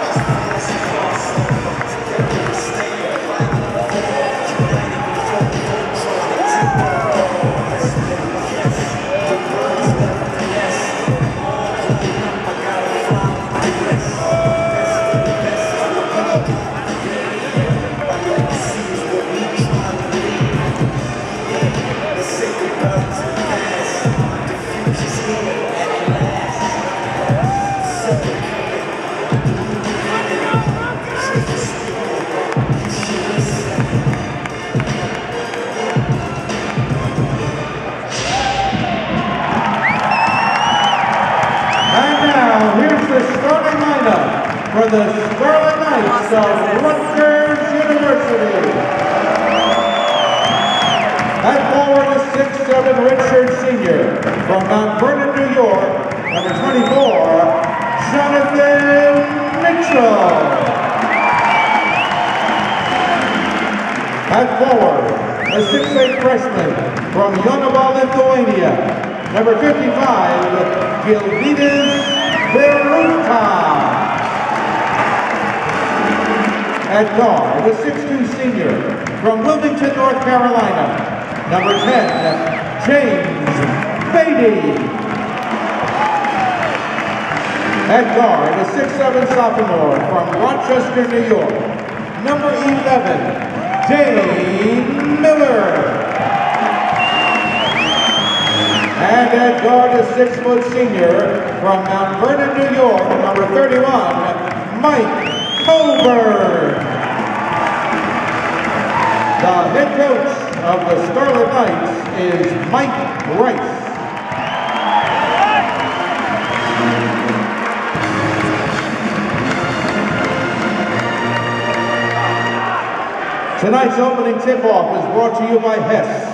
For the Scarlet Knights of Rutgers University. At forward is 6'7" redshirt senior from Mount Vernon, New York, number 24, Jonathan Mitchell. At forward, a 6'8" freshman from Youngblood, Lithuania, number 55, Gilvidas Beruta. At guard, the 6'2" senior from Wilmington, North Carolina, number 10, James Beatty. At guard, the 6'7" sophomore from Rochester, New York, number 11, Dane Miller. And at guard, the 6' senior from Mount Vernon, New York, number 31, Mike Colburn. The head coach of the Scarlet Knights is Mike Rice. Tonight's opening tip-off is brought to you by Hess.